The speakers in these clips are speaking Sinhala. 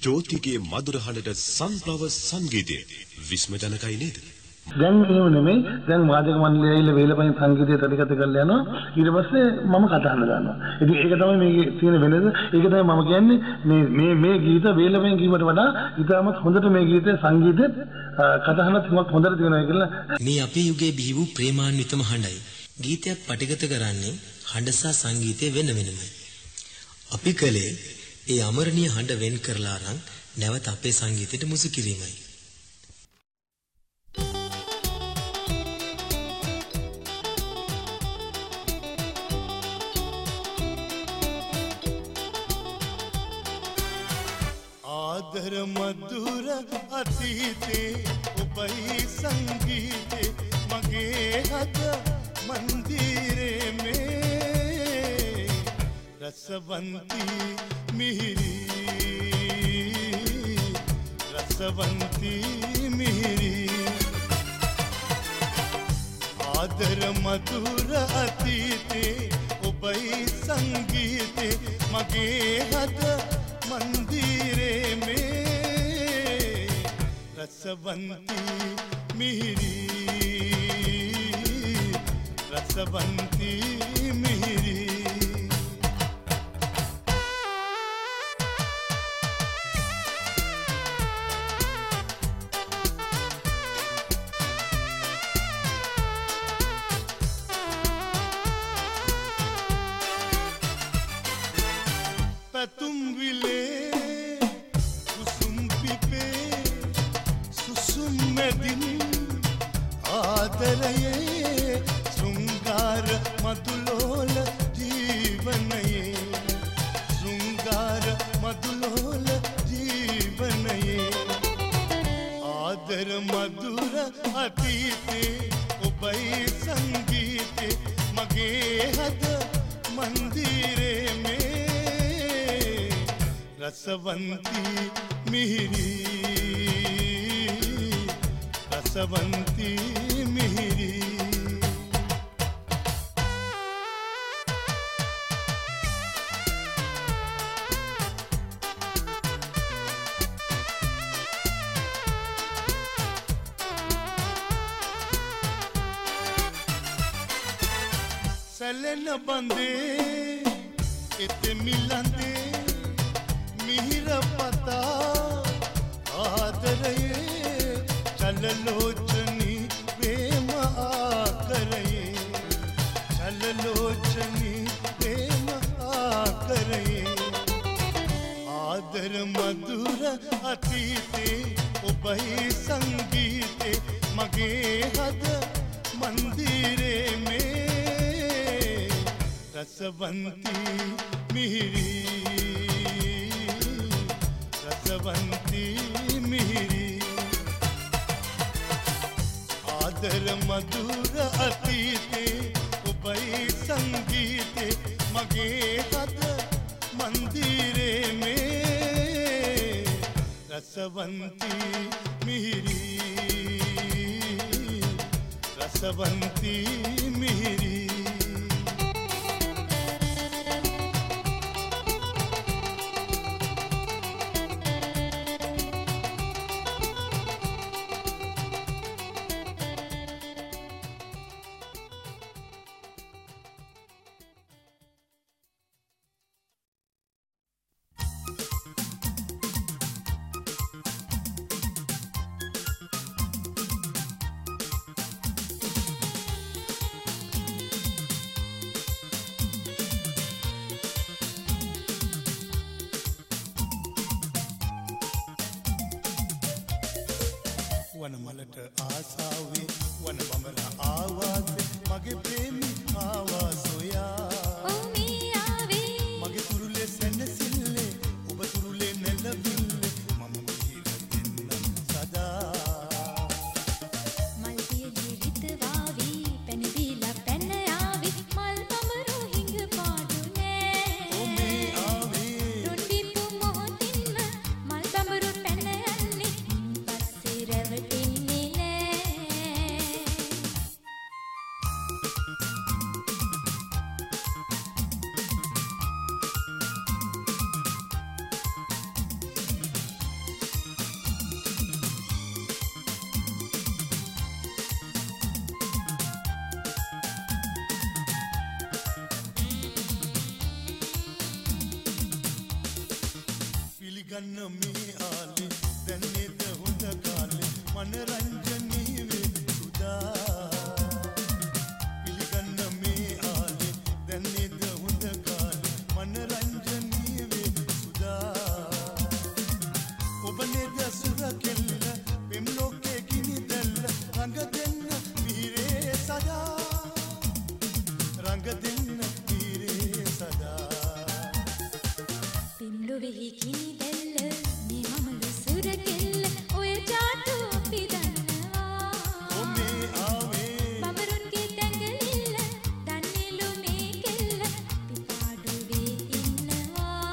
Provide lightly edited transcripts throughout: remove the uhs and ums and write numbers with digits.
ජෝතිගේ මధుර හඬට සන්ෆ්ලවර් සංගීතය විස්මයජනකයි නේද? දැන් එහෙම නෙමෙයි. දැන් වාදක මණ්ඩලය ඇවිල්ලා වේලපයින් සංගීතය තඩිගත කරලා යනවා. ඊට පස්සේ මම කතාහඬ දානවා. ඉතින් ඒක තමයි මේකේ තියෙන වෙනස. ඒක තමයි මම කියන්නේ මේ ගීත වේලපයින් කීමට වඩා ඉතාමත් හොඳට මේ ගීතේ සංගීතෙත් කතාහඬත් හොඳට තියෙනවා කියලා. මේ අපේ යුගයේ බිහි වූ ප්‍රේමාන්විතම හඬයි. ගීතයක් පටිගත කරන්නේ හඬ සහ සංගීතය වෙන වෙනමයි. අපි කලේ ඒ අමරණීය හඬ වෙන් කරලා අරන් නැවත අපේ සංගීතයට මුසු කිරීමයි. ආදර මధుර අතීතේ ඔබයි සංගීතේ මගේ හද මන්දිරේ මේ රසවන්ති මිහිරි රසවන්ති මිහිරි ආදර මధుර අතීතේ ඔබයි සංගීතේ මගේ හද मंदिरे में रसवंती मिहिरी रसवंती मिहिरी तुम विले कुसुम पिपे सुसुम में दिन आदरये श्रृंगार मधुलोल जीवनये श्रृंगार मधुलोल जीवनये आदर मधुर अतीते उभय संगीते मगे हद मंदिरे में रसवंती मिहिरी रसवंती मिहिरी सलन बंदे इते मिलंदे मिहिर पता आदरये चल लोचनी प्रेम आकरये चल लोचनी प्रेम आकरये आदर मधुर अतीते उभय संगीते मगे हद मंदिरे में रसवंती मिहिरी रसवंती मिहिरी आदर मधुर अतीते उभय संगीते मगे हद मंदिरे में रसवंती मिहिरी रसवंती मिहिरी පිළිගන්න මේ ආලේ දැන්නේද හොඳ කාලේ මනරංජනී වේ සුදා පිළිගන්න මේ ආලේ දැන්නේද හොඳ කාලේ මනරංජනී වේ සුදා ඔබ නේද සුර කෙල්ල පෙම් ලෝකේ ගිනි දැල්ල රඟ දෙන්න පීරේ සදා රඟ දෙන්න පීරේ සදා පිම්ලොවෙහි කිනි දැල්ල මේ මමලු සුර කෙල්ල ඔය ජාතු අපි දන්නවා ඔමේ ආවේ බඹරුන්ගේ දැඟලිල්ල දන්නේලු මේ කෙල්ල පිපාඩුවේ ඉන්නවා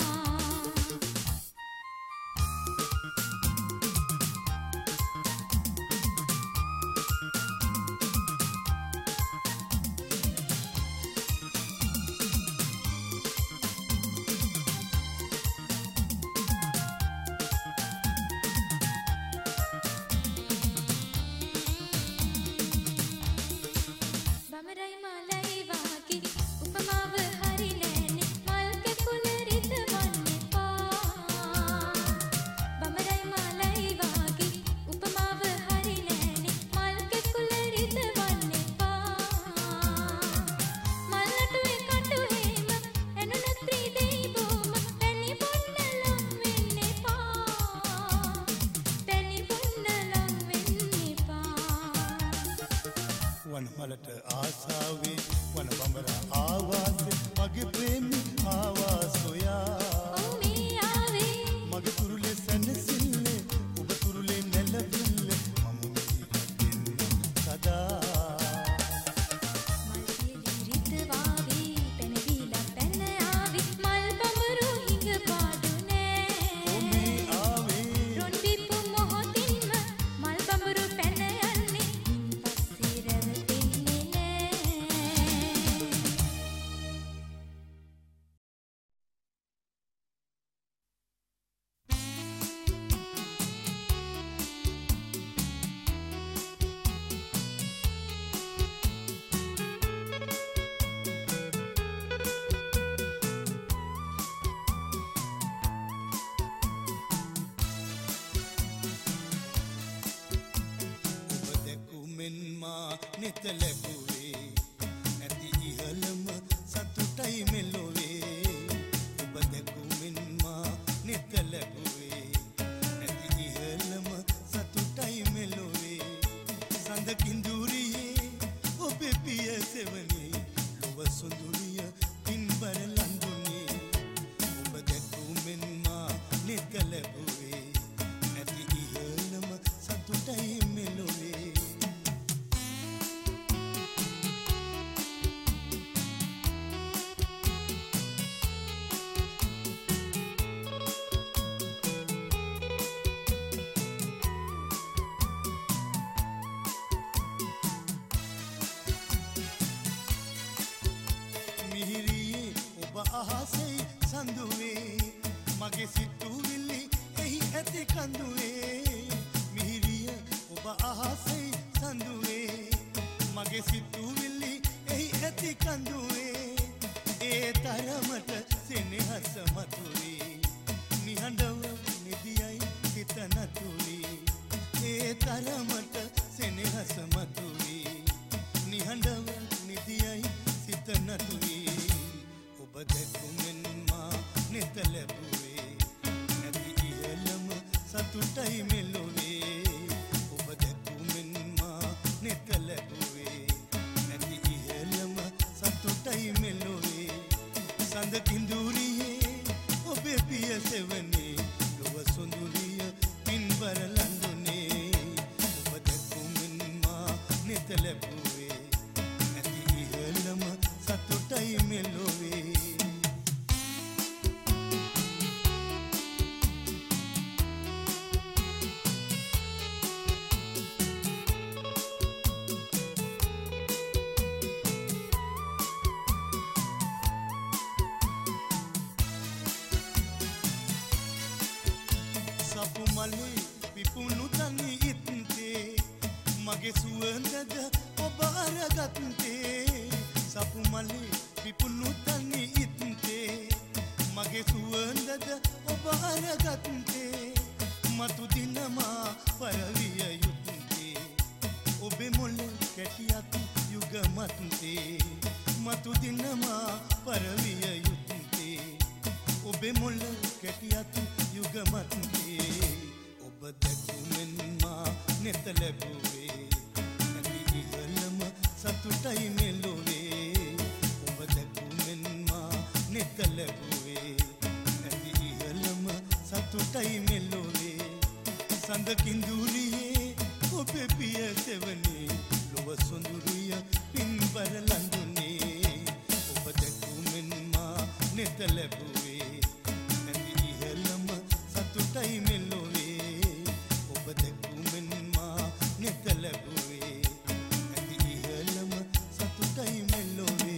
බමරයි මලයි වාගේ උපමාව හරි නෑනේ මල් කැකුල රිදවන්න එපා බමරයි මලයි වාගේ උපමාව හරි නෑනේ මල් කැකුල රිදවන්න එපා මල්ලටුවේ කටුවේම එනුනත් ත්‍රිදෙයි බොම පැණි බොන්න ලම් වෙන්න එපා පැණි බොන්න ලම් වෙන්න එපා වන මලට ආසාවේ වන බඹරා ආවාසේ මගේ ප්‍රේමී ආවාසොයා ඔව් මේ ආවේ මගේ තුරුලේ සැනසෙල්ලේ ඔබ තුරුලේ නැලවිල්ලේ මම දෙන්න සදා මල් පියලි රිදවාවේ පැනවිලා පැන ආවේ මල් බඹරු හිඟ පාඩු නෑ ඔමේ ආවේ රොන් බිප්පු මොහොතින්ම මල් බඹරු පැන යන්නේ ඉන් පස්සේ රැවටෙන්නේ නෑ ඔබ දැකුමෙන් මා නිත ලැබුවේ ඇති ඉහළම සතුටයි මෙලොවේ ඔබ දැකුමෙන් මා නිත ලැබුවේ ඇති ඉහළම සතුටයි මෙලොවේ සඳ කිඳුරියේ ඔබේ පිය සෙවනේ ලොව සුඳුරිය පින්බර ලඳුනේ ඔබ දැකුමෙන් මා නිත ලැබුවේ ඇති ඉහළම සතුටයි මෙලොවේ මිහිරියේ ඔබ අහසේ සඳුවේ මගේ සිතුවිලි එහි ඇති කඳුවේ මිහිරිය ඔබ අහසේ සඳුවේ මගේ සිතුවිලි එහි ඇති කඳුවේ ඒ තරමට සෙනෙහස මතුවේ නිහඬව නිදියයි සිත නතුවේ ඒ තරමට සෙනෙහස මතුවේ නිහඬව නිදියයි සිත නතුවේ ඔබ දැකුමෙන් මා නිත ලැබුවේ නැති ඉහළම සතුටයි මෙලොවේ ඔබ දැකුමෙන් මා නිත ලැබුවේ නැති ඉහළම සතුටයි මෙලොවේ සඳ කිඳුරියේ ඔබේ පිය සෙවනේ ලොව සුඳුරිය පින්බර ලඳුනේ ඔබ දැකුමෙන් මා නිත ලැබුවේ නැති ඉහළම සතුටයි මෙලොවේ සපු මලේ පිපුණු තනි ඉත්තේ මගේ සුවඳද ඔබ අරගත්තේ සපු මලේ පිපුණු තනි ඉත්තේ මගේ සුවඳද ඔබ ඔබ අරගත්තේ මතු දිනමා පරවිය යුත්තේ ඔබේ මොළ කැටියක් යුගමත්තේ මතු දිනමා පරවිය යුත්තේ ඔබේ මොළ කැටියක් යුගමත්තේ ඔබ දැකුමෙන් මා නෙත ලැබුවේ නැති ඉහළම සතුටයි මෙලොවේ ඔබ දැකුමෙන් මා නෙත ලැබුවේ නැති ඉහළම සතුටයි මෙලොවේ සඳ කිඳුරියේ ඔබේ පිය සෙවනේ ලොව සොඳුරිය පින්බර ලඳුනේ ඔබ දැකුමෙන් මා නෙත ලැබුවේ නැති ඉහළම සතුටයි මෙලොවේ ඔබ දැකුමෙන් මා නෙත ලැබුවේ නැති ඉහළම සතුටයි මෙලොවේ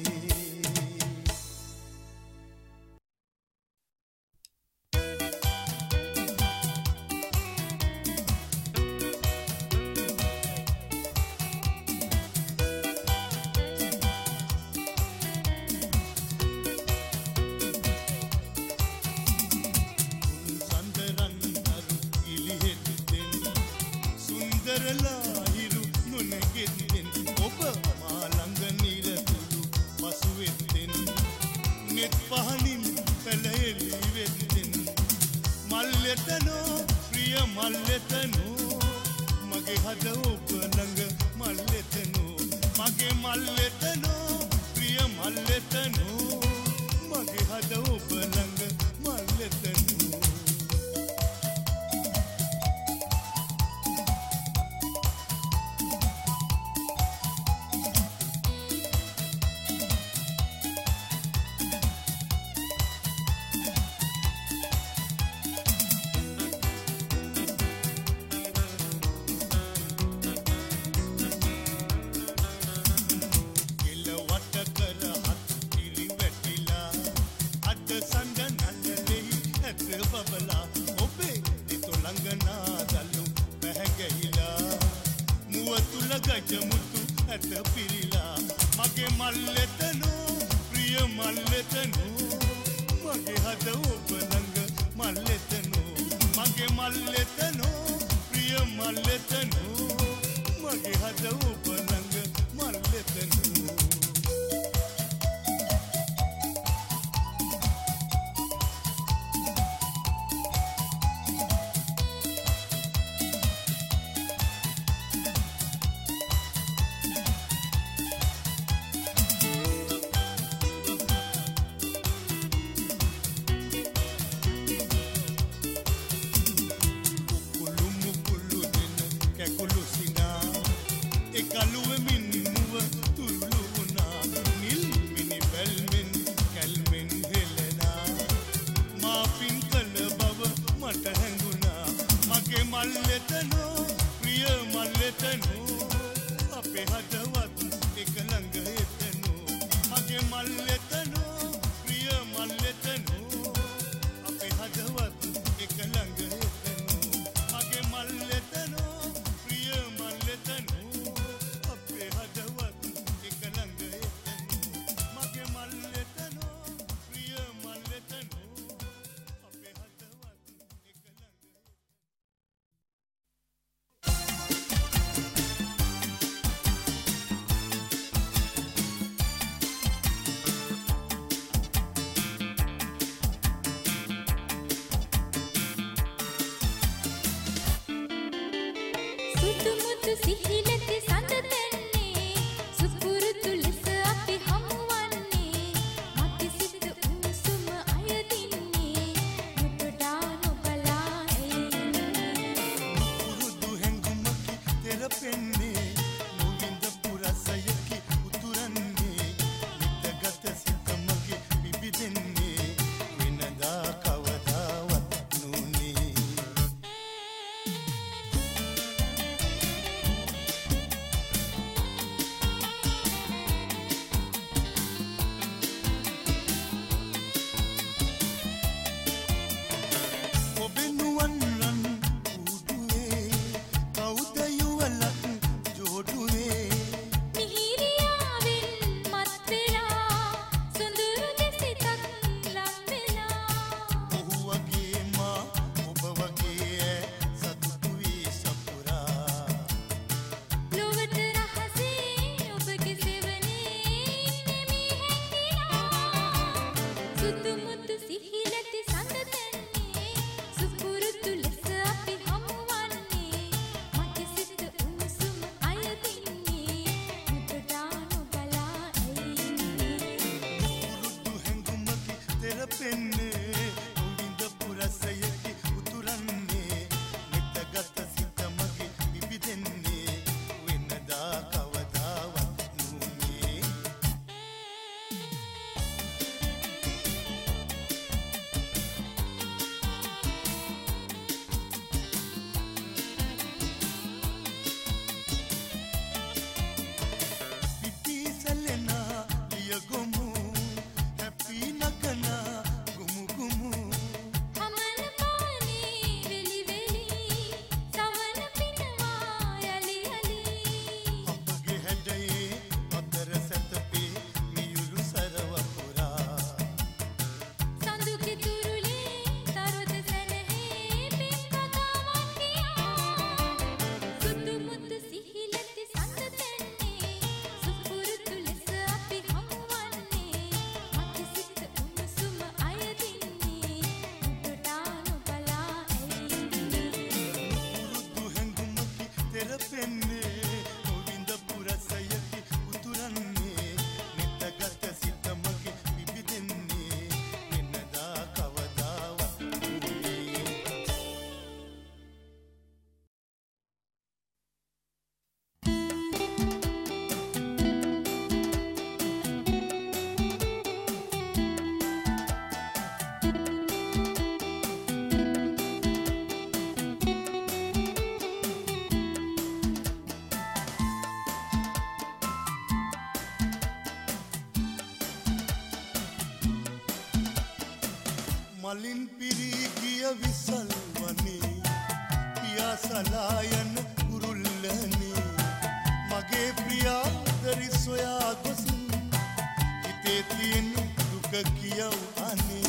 මලින් පිරී ගිය විසල් වනේ පියා සලා යන කුරුල්ලනේ මගේ ප්‍රියාදරි සොයා ගොසින් හිතේ තියෙන දුක කියව් අනේ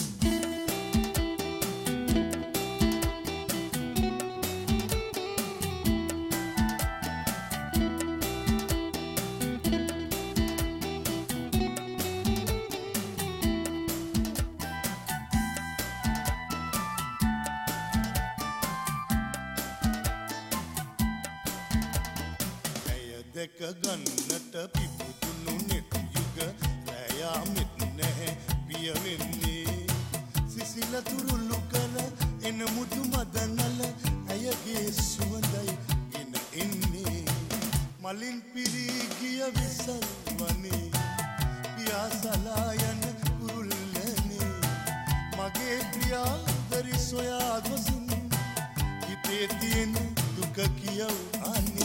දැක ගන්නට පිපුදුණු නෙත් යුග රැයා මෙත් නැහැ පිය වෙන්නේ සිසිල තුරුළු කල එන මුතු මදනල ඇයගේ සුවඳයි එන එන්නේ මලින් පිරී ගිය විසල් වනේ පියා සලා යන කුරුල්ලනේ මගේ ප්‍රියාදරි සොයා ගොසින් හිතේ තියෙන දුක කියව් අනේ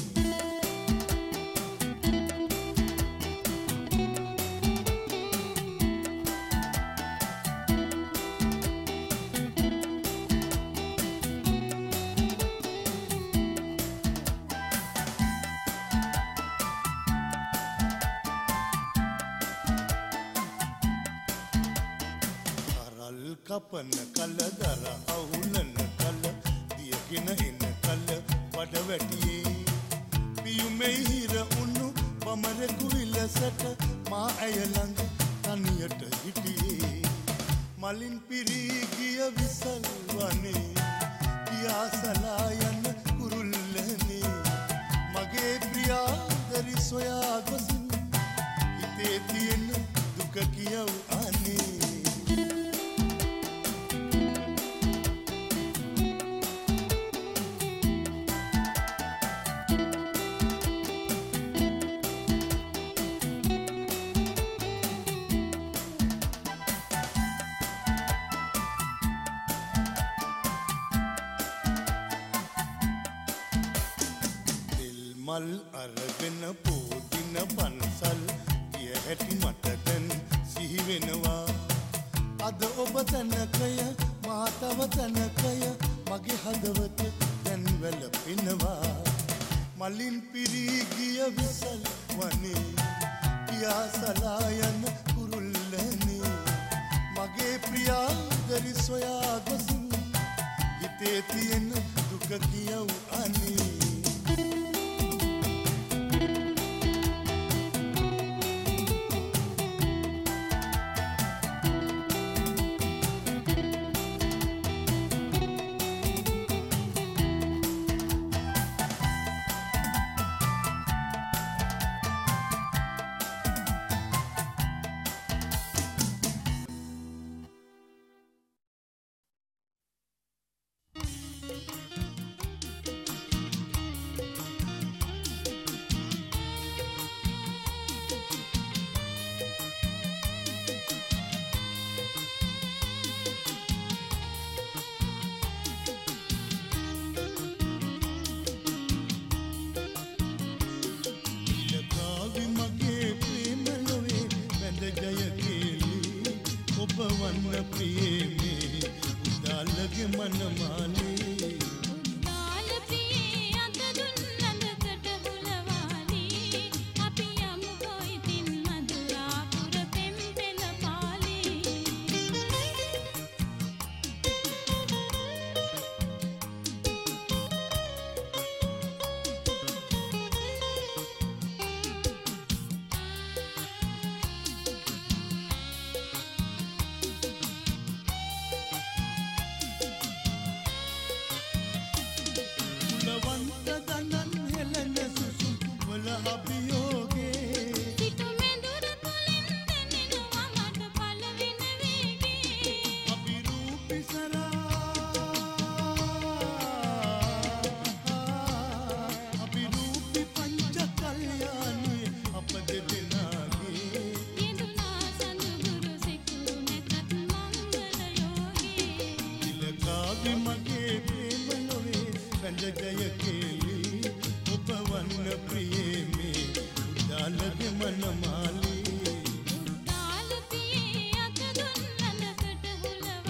කපන කල දර අවුලන කල දියගෙන එන කල වඩ වැටියේ පියුමේ හිර උණු බමරෙකු විලසට මා ඇය ළඟ තනියට හිටියේ මලින් පිරී ගිය විසල් වනේ පියා සලා යන කුරුල්ලනේ මගේ ප්‍රියාදරි සොයා ගොසින් හිතේ තියෙන දුක කියව් අනේ මල් අරගෙන පෝදින පන්සල් ගිය හැටි මට දැන් සිහි වෙනවා අද ඔබ තනකය මා තව තනකය මගේ හදවත දැන් වැළපෙනවා මලින් පිරී ගිය විසල් වනේ පියා සලා යන කුරුල්ලනේ මගේ ප්‍රියාදරි සොයා ගොසින් හිතේ තියෙන දුක කියව් අනේ උදාල පියේ අත දුන්නකට හුලවා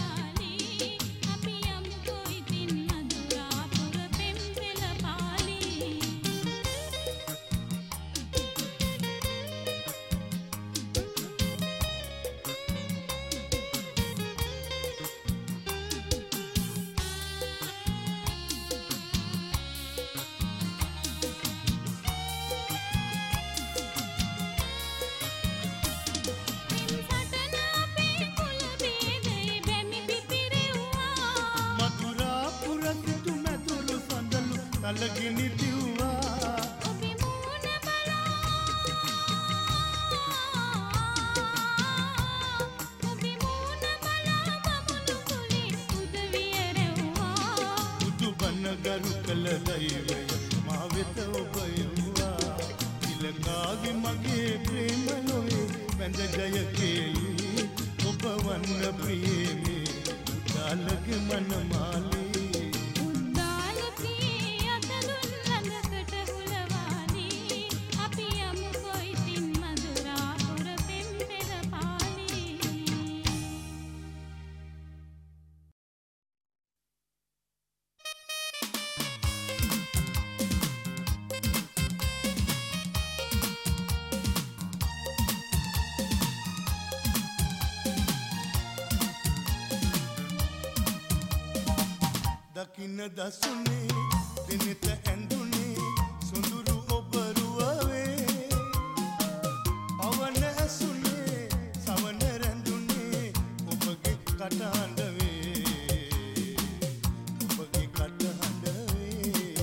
කලගිනි දිව්වා ඔබේ මූණ බලා ඔබේ මූණ බලා බමුණු කුලින් උදවිය රැව්වා බුදුබණ ගරු කළ දෛවය මා වෙත ඔබ යොමුවා තිලකාගේ මගේ ප්‍රේම ලොවේ වැඳ ජය කේලි ඔබ වන්න ප්‍රියමේ උදාලගේ මනමාලී උද්දාල ප්‍රිය අතලුන් ළඟකට හුලවානී අපි යමු කොයිතින් මధుරා පුර පෙම් පෙර පාලී දකින්න දසුනේ දිනෙත ඇඳුනේ සොඳුරු ඔබ රුවේ පවන ඇසුනේ සවන රැඳුනේ ඔබගේ කටහඬ වේ ඔබගේ කටහඬ වේ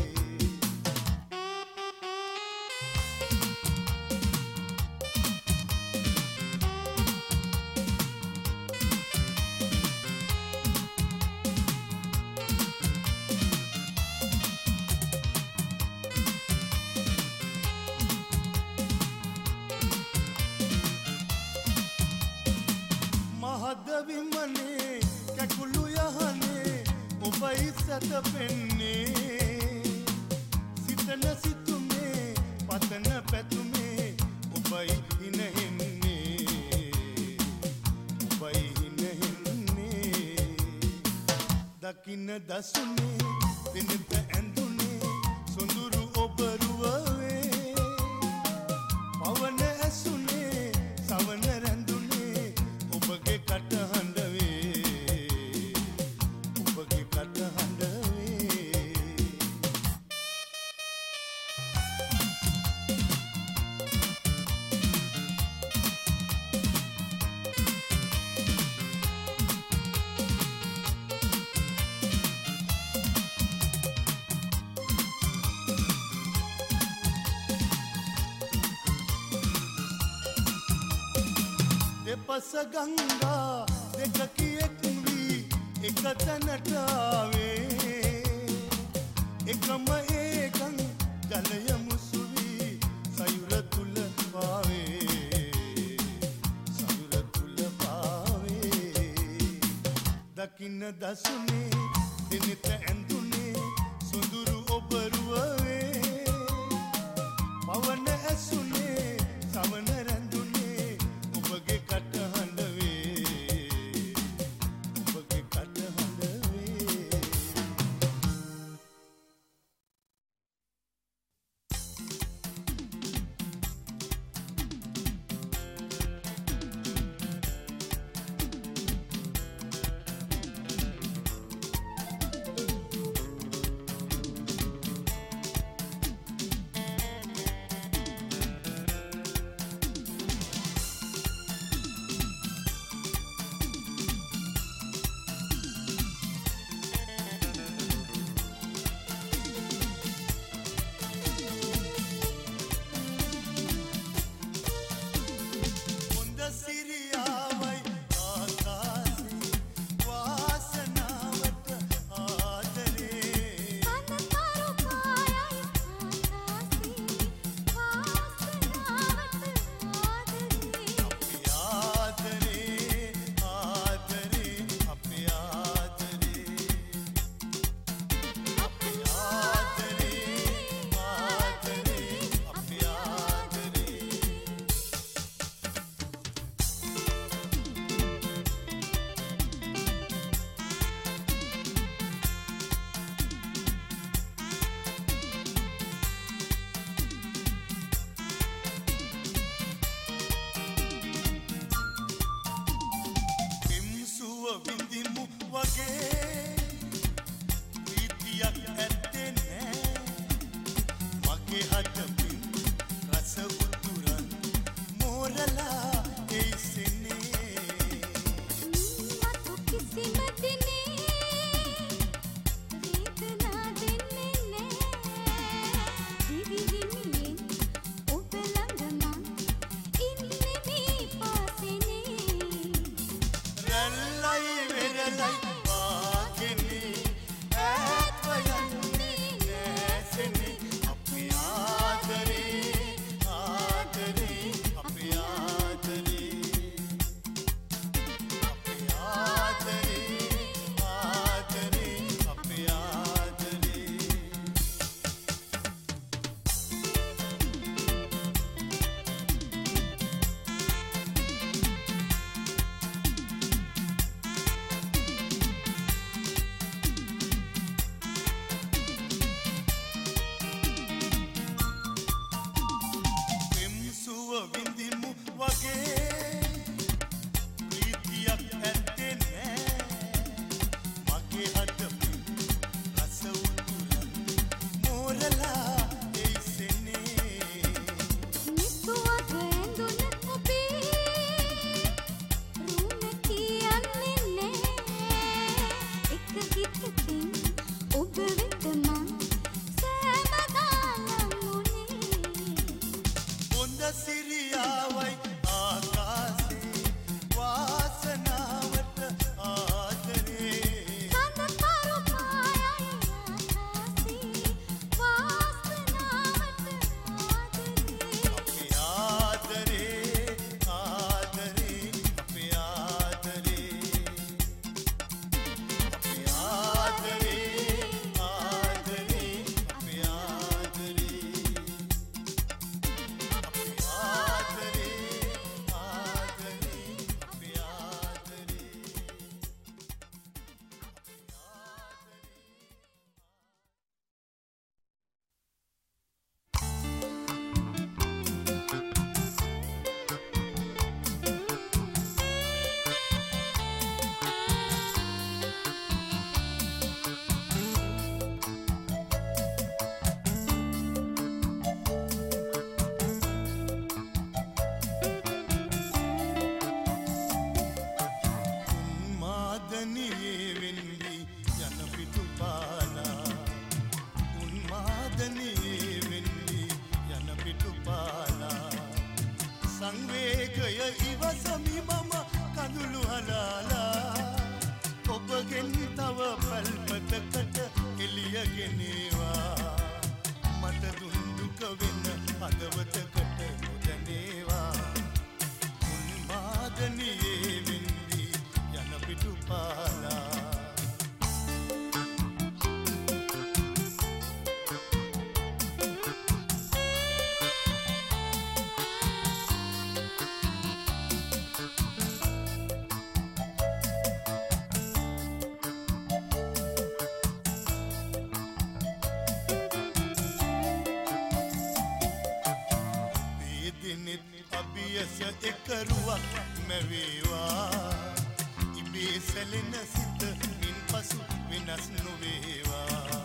මහද විමනේ කැකුළු යහනේ ඔබයි සැතපෙන්නේ සිතන සිතුමේ පතන පැතුමේ ඔබයි හිනහෙන්නේ ඔබයි හිනහෙන්නේ දකින්න දසුනේ දිනෙත ඇඳුනේ සොඳුරු ඔබ රුවේ පවන ඇසුනේ සවන රැඳුනේ ඔබගේ කටහඬ වේ ඔබගේ කටහඬ වේ දෙපස ගංගා දෙකකි එක් වී එක තැනට ආවේ එකම ඒකං ජලය මුසු වී සයුර තුල පාවේ සයුර තුල පාවේ දකින්න දසුනේ දිනෙත ඇඳුනේ සොඳුරු ඔබ රුවේ පවන ඇසුනේ සවන රැඳුනේ ඔබගේ කටහඬ වේ ඔබගේ කටහඬ වේ සංවේගය ඉවසමි මම කඳුළු හලාලා ඔබගෙන් තව පල්පතකට එළිය ගෙනේවා මට දුන්දුක වෙන හදවතකට නොදැනේවා උන්මාදනියේ වෙන්දී යන පිටුපාලා එකරුවක් මැවේවා ඉබේ සැලෙන සිත මින් පසු වෙනස් නොවේවා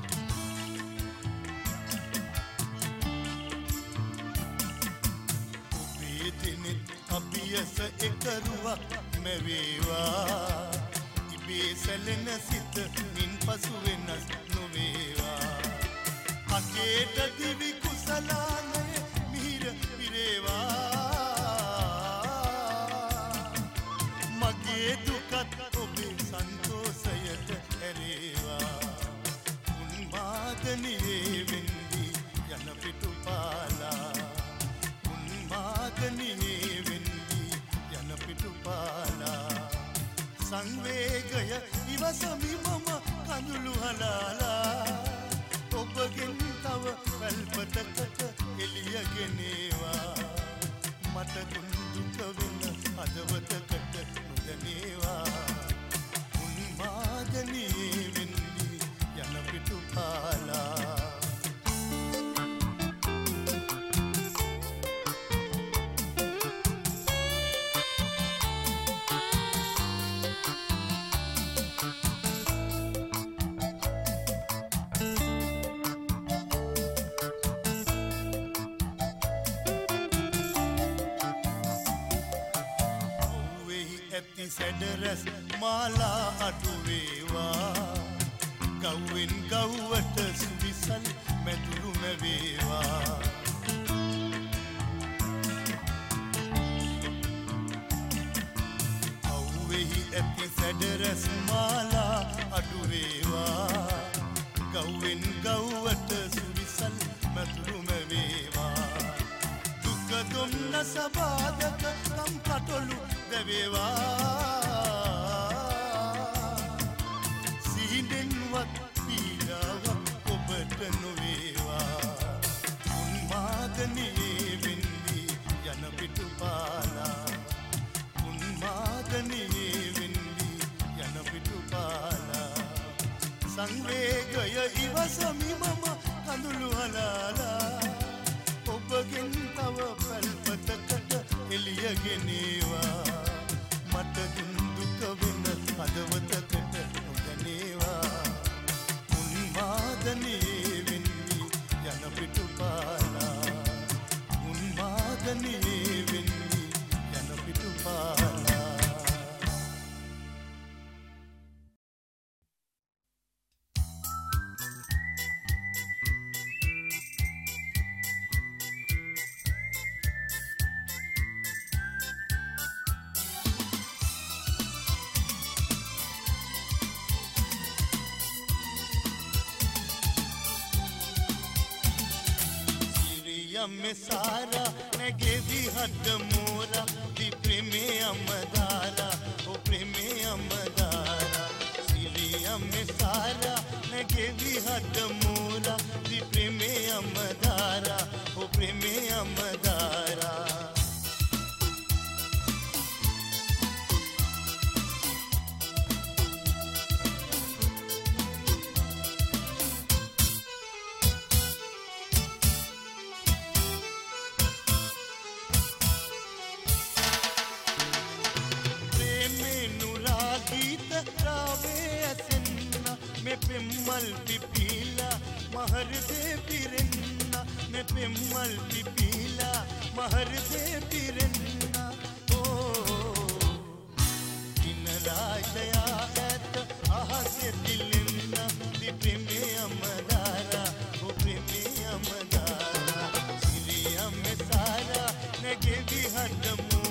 ඔබේ දිනෙත් අභියස එකරුවක් මැවේවා ඉබේ සැලෙන සිත මින් පසු වෙනස් නොවේවා අකේට දිවි කුසලානය මිහිර පිරේවා මගේ දුකත් ඔබේ සන්තෝෂයට ඇරේවා උන්මාදනියේ වෙන්දී යන පිටුපාලා උන්මාදනියේ වෙන්දී යන පිටුපාලා සංවේගය ඉවසමි මම කඳුළු හලාලා ඔබගෙන් තව වැල්පතකට එළිය ගෙනේවා මට දුක් වෙන හදවතකට නොදැනේවා උන්මාදනියේ වෙන්දී යන පිටුපාලා සැඩරැස් මාලා අඩුවේවා ගව්වෙන් ගව්වට සුවිසල් මැදුරු මැවේවා අව්වෙහි ඇති සැඩරැස් මාලා අඩුවේවා ගව්වෙන් ගව්වට සුවිසල් මැදුරු මැවේවා දුක දුම්නස බාධක කම් කටොළු සිහිනෙන්වත් පීඩාවක් ඔබට නොවේවා උන්මාදනියේ වෙන්දී යන පිටුපාලා උන්මාදනියේ වෙන්දී යන පිටුපාලා සංවේගය ඉවසමි මම කඳුළු හලාලා ඔබගෙන් තව පල්පතකට එළිය ගෙනේවා මට දුක් වෙන හදවතකට නොදැනේවා උන්මාදනියේ වෙන්දී යන පිටුපාලා උන්මාදනියේ වෙන්දී යන පිටුපාලා में सारा नगे भी हद मोरा दी प्रेमे अमदारा ओ प्रेमे अमदारा सिलिया में सारा नगे भी हद मोरा दी प्रेमे अमदारा ओ प्रेमे अमदारा मैं पिम्मल पिपीला महर दे पिरन्ना मैं पिम्मल पिपीला महर दे पिरन्ना ओ दिन राजया ऐत आहसे दिलन्ना दी प्रेमे अमदारा ओ प्रेमे अमदारा सिलिया में सारा नगे भी हद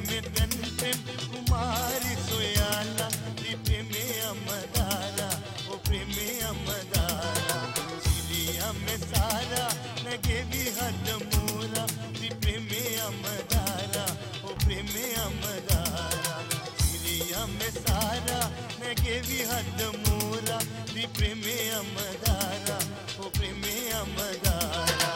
में दंतेम कुमारी सोयाला दी प्रेमे अमदारा ओ प्रेमे अमदारा चिलिया में सारा नगे भी हद मोरा दी प्रेमे अमदारा ओ प्रेमे अमदारा चिलिया में सारा नगे भी हद मोरा दी प्रेमे अमदारा ओ प्रेमे अमदारा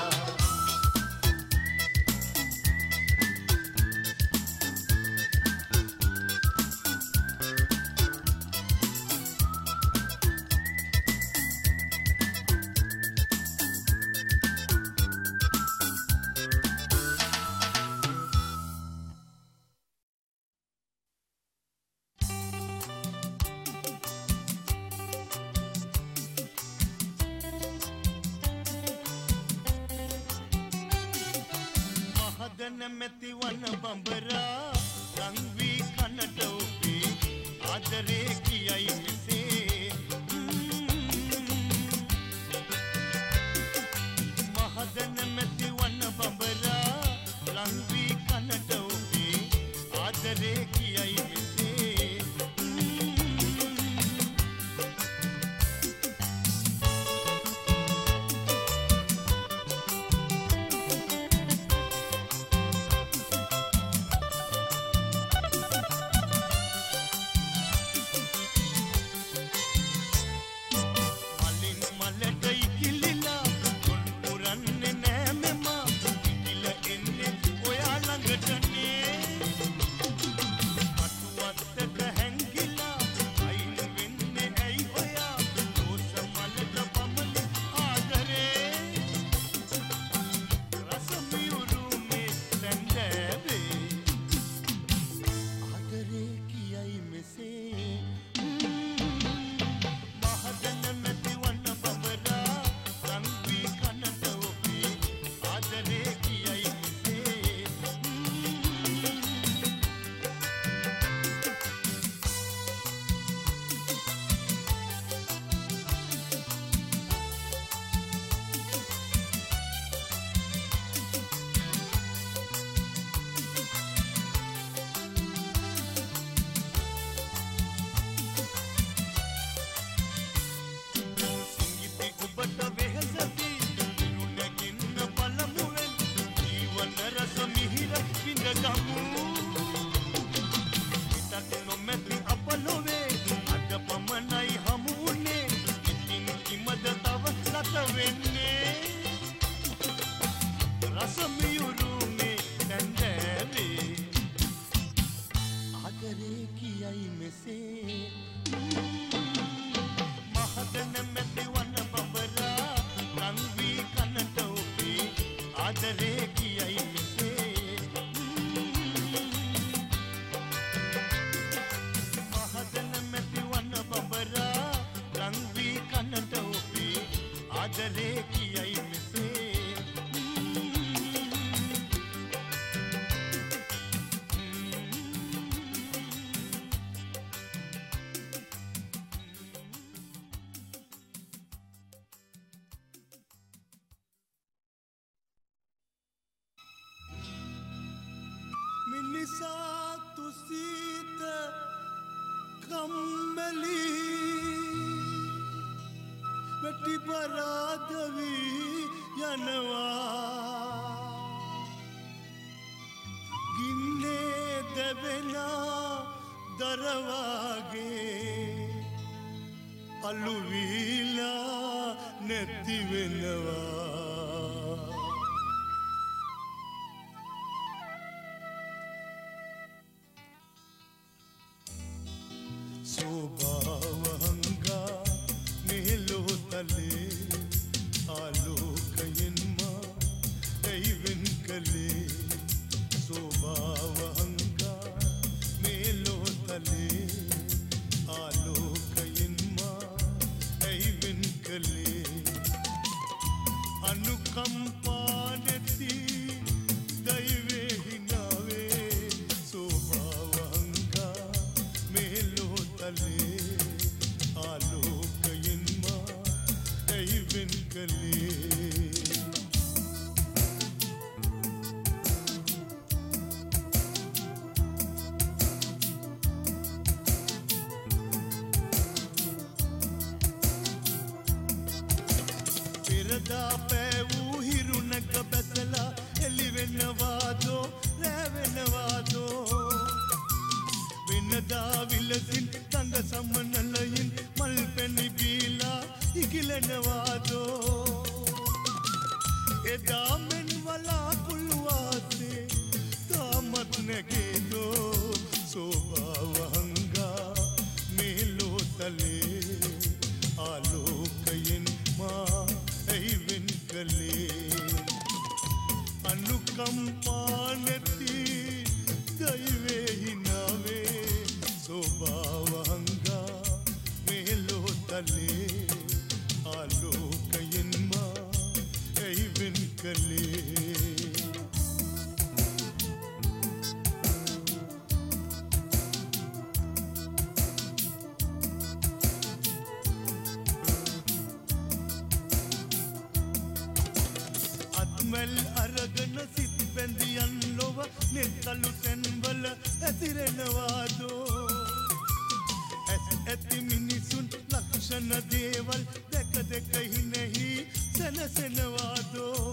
මෙති වන බඹරා රංවී කනට ඔබේ ආදරේ කියයි මෙසේ මහදන මෙති වන බඹරා රංවී කනට ඔබේ ආදරේ කියයි මෙසේ मिनिसा तुसीत कम्मली बेटी बरादवी यनवा गिन्ने देवेना दरवागे अलुवीला नेतिवेनवा स्वभावहंगा मेलो तले आलोकयन्मा दैविन्कले स्वभावहंगा मेलो तले आलोकयन्मा दैविन्कले अनुकंपानति दैवे हिनावे स्वभावहंगा मेलो तले පෑවූ හිරුණක බැසලා එළි වෙනවාදෝ රැ වෙනවාදෝ වෙනදා විලසින් තඟ සමනලයින් මල් පැණි බීලා ඉකිලෙනවාදෝ එදා මෙන් වලාකුළු වාසේ තාමත් නැගේදෝ සෝවා වහංගා මේ ලෝතලේ ආලෝකයෙන් මා ඇයි වෙන් කළේ අනුකම්පා නැති දෛවේ හිනාවේ සෝවා වහංගා මේ ලෝතලේ ආලෝකයෙන් මා ඇයි වෙන් කළේ මල් අරගෙන සිත් බැඳියන් ලොව නෙත්තලු තැන්වල ඇතිරෙනවාදෝ ඇස් ඇති මිනිසුන් ලක්ෂණ දේවල් දැක දැක හිනෙහි සැනසෙනවාදෝ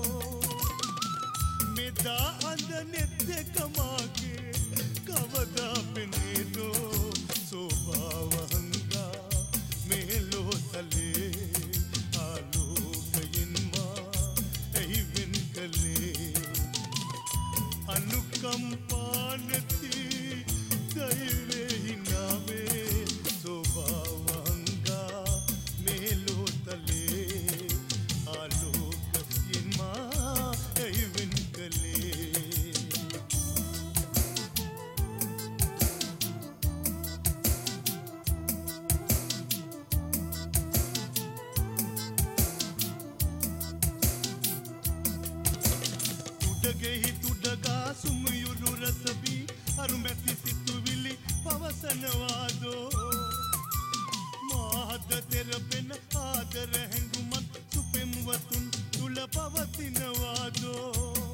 මෙදා අඳ නෙත් දෙක මාගේ කවදා පෙනේදෝ සෝභා වහංගා මේ ලෝතලේ අනුකම්පා නැති දෛවේ හිනාවේ සෝභා වහංගා මේ ලෝතලේ ආලෝකයෙන් මා ඇයි වෙන් කළේ උඩගෙහි තුඩගා සුමුයුරු රසබී අරුමැති සිතුවිලි පවසනවාදෝ මාහද තෙරපෙන ආදර හැඟුමත් සුපෙම්වතුන් තුල පවතිනවාදෝ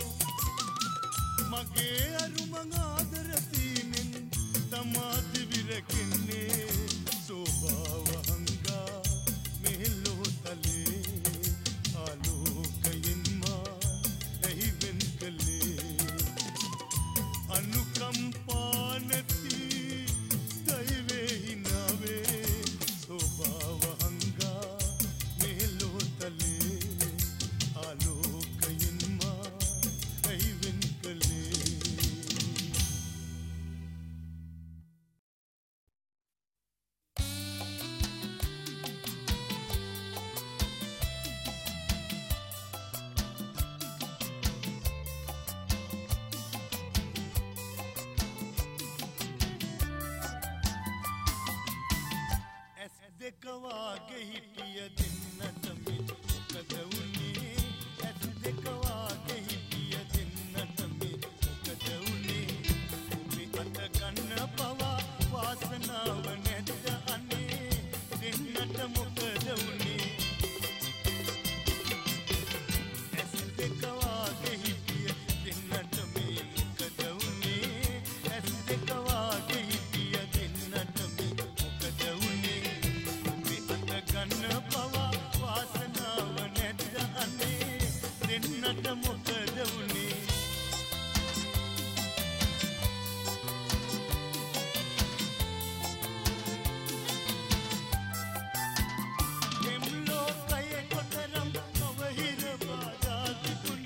මගේ අරුමං ආදර සීනෙන් තමා දිවිරකින්නේ සෝභා වහංගා මේ ලෝතලේ ආලෝකයෙන් මා ඇයි වෙන් කළේ අනුකම්පා නැති දෛවේ හිනාවේ සෝභා වහංගා මේ ලෝතලේ ආලෝකයෙන් මා ඇයි වෙන් කළේ දෙක වාගේ හිටිය දෙන්නට මේ මොකද වුනේ ඇස් දෙක වාගේ හිටිය දෙන්නට මේ මොකද වුනේ ඔබේ අත ගන්න පවා වාසනාව නැද්ද අනේ දෙන්නට මොකද වුනේ ඇස් දෙක වාගේ හිටිය දෙන්නට මේ මොකද වුනේ ඇස් දෙක වාගේ හිටිය දෙන්නට මේ මොකද වුනේ ගන්න පවා වාසනාව නැද්ද අනේ දෙන්නට මොකද වුනේ එම් ලෝකයේ කොතරම් අවහිර බාධා තිබුණත්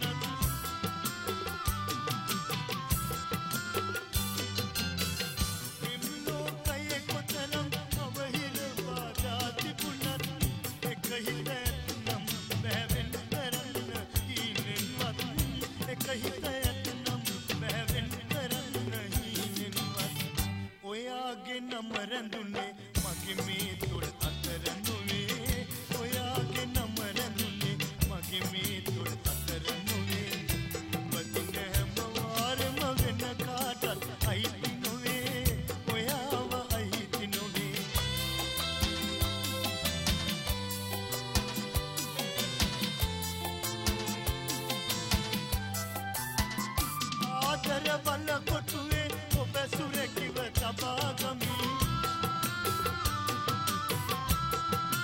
එම් ලෝකයේ කොතරම් අවහිර බාධා තිබුණත් එක හිත ඇත්නම් බැවෙන් කරන්න හීනෙන්වත් එක හිත ඇත්නම් බැවෙන් කරන්න හීනෙන්වත් ඔයාගේ නම රැඳුනේ මගේ මේ තුල් අතර නොවේ ඔයාගේ නම රැඳුනේ මගේ මේ තුල් අතර නොවේ බදින හැම වාරෙම වෙන කාටත් අයිති නොවේ ඔයාව අයිති නොවේ ආදර බල කොටුවේ ඔබ සුරකිව තබාගමි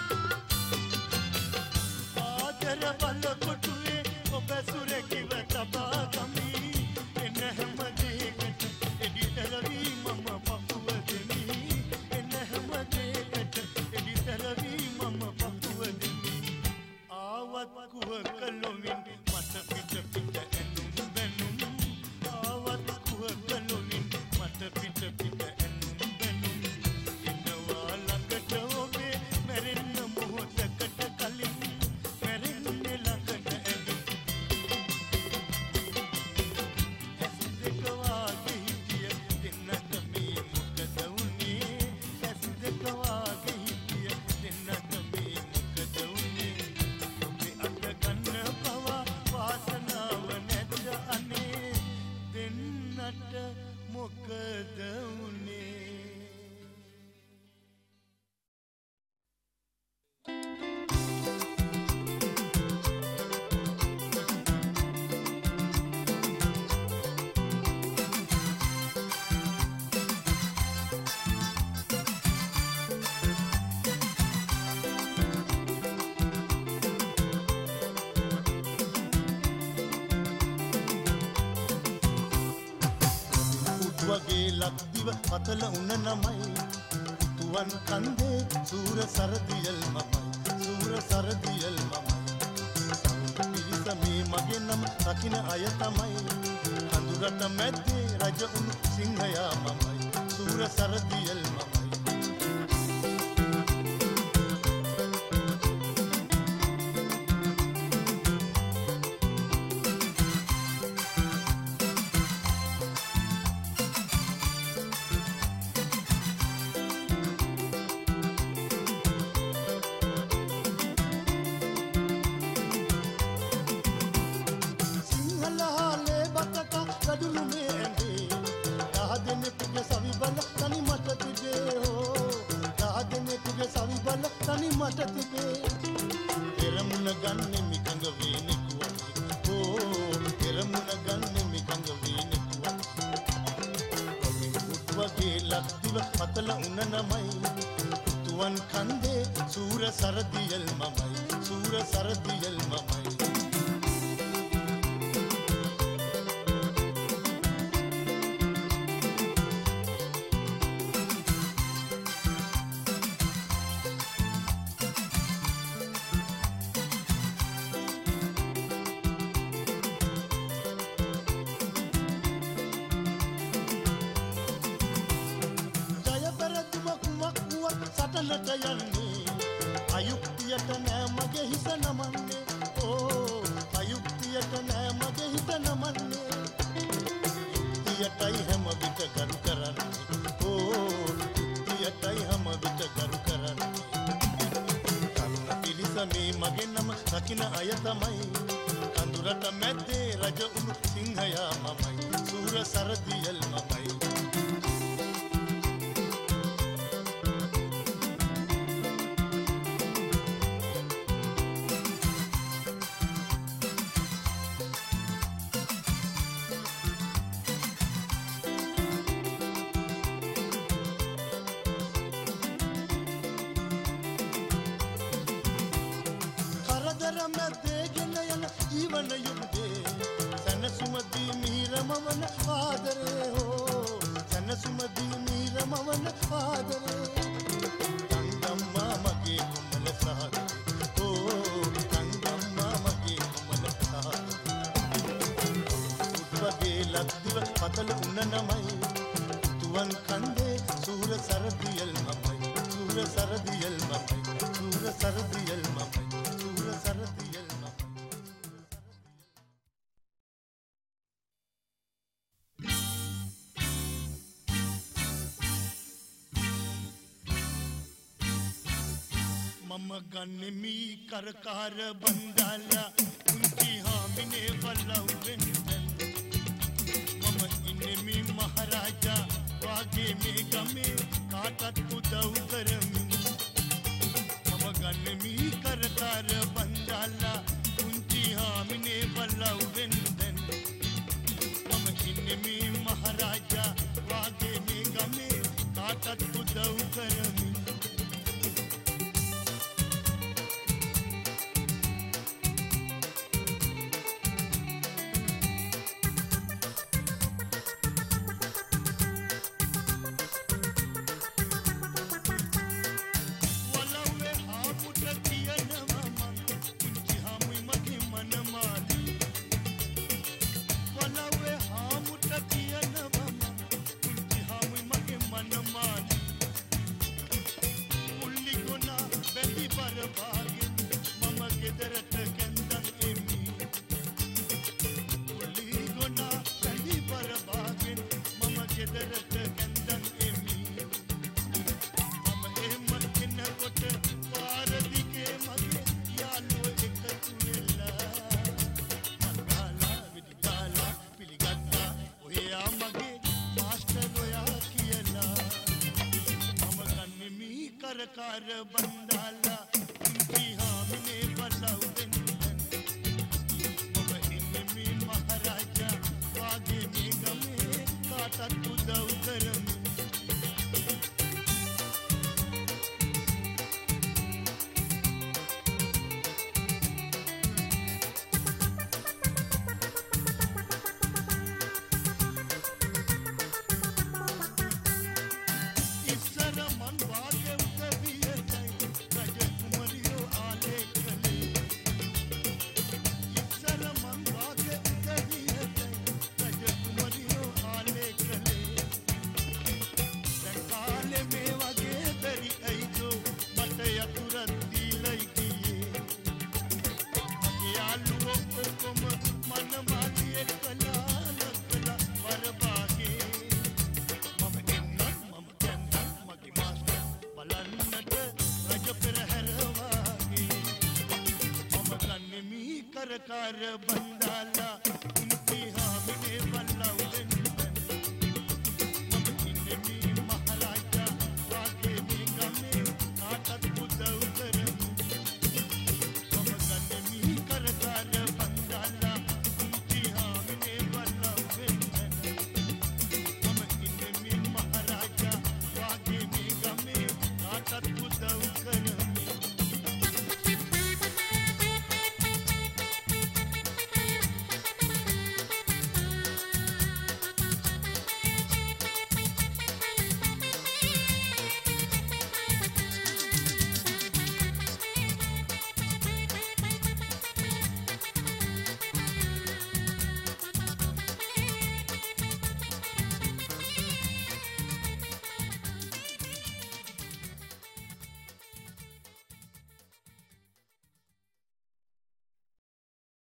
උනේ වගේ ලක්දිව පතල උන නමයි තුවන් කන්දේ සූර සරදියල් මමයි සූර සරදියල් මමයි පිරිස මේ මගේ නම රකින්න අය තමයි කඳුරට මැද්දේ රජ උණු සිංහයා මමයි සූර සරදියල් මමයි සරදියල් මමයි සූර සරදියල් මමයි ජය පෙරතුම කුමක් වුවත් සටනට යන්නේ අයුක්තියට නෑ මගේ හිත නමන්නේ ඕ අයුක්තියට නෑ මගේ හිත නමන්නේ යුක්තියටයි හැම විට ගරු කරන්නේ ඕ යුක්තියටයි හැම විට ගරු කරන්නේ කරුණ පිළිස මේ මගේ නම රකින්න අය තමයි කඳුරට මැද්දේ රජ උණු සිංහයා මමයි සූර සරදියල් මමයි ජීවන යුගයේ සනසුමදී මිහිරමවන ආදරේ හෝ සනසුමදී මිහිරමවන ආදරේ තංගම්මා මගේ කුමල සහදේ හෝ තංගම්මා මගේ කුමල සහදේ උත්වගේ ලක්දිව පතල උන නමයි තුවන් කන්දේ සූර සරදියල් මමයි සූර සරදියල් මමයි සූර සරදියල් මමයි සූර සරදියල් මම ගන්නෙමි කරකාර බන්දාලා උන්චි හාමිනේ වලව්වෙන් මම ඉන්නෙමි මහරජා වාගේ මේ ගමේ කාටත් උදව් කරමින් මම ගන්නෙමි කරකාර බන්දාලා උන්චි හාමිනේ වලව්වෙන් මම ඉන්නෙමි මහරජා වාගේ මේ ගමේ කාටත් උදව් කරමින් Master Royal කරකාර බන්දාලා ඉන්ති හාමිනේ බලවුදෙන් මම ඉන්නේ මේ මහරජා වාගේ මේ ගමේ කාටත් උදව් කරමි කරකාර බන්දාලා ඉන්ති හාමිනේ බලවුදෙන්